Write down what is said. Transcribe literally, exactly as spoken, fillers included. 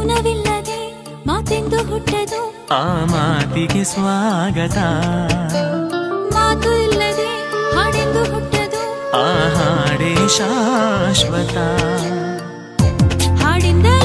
ಮೌನವಿಲ್ಲದೆ ಮಾತೆಂದು ಹುಟ್ಟದು, ಆ ಮಾತಿಗೆ ಸ್ವಾಗತ. ಮಾತು ಇಲ್ಲದೆ ಹಾಡೆಂದು ಹುಟ್ಟದು, ಆ ಹಾಡೇ ಶಾಶ್ವತ. ಹಾಡಿಂದ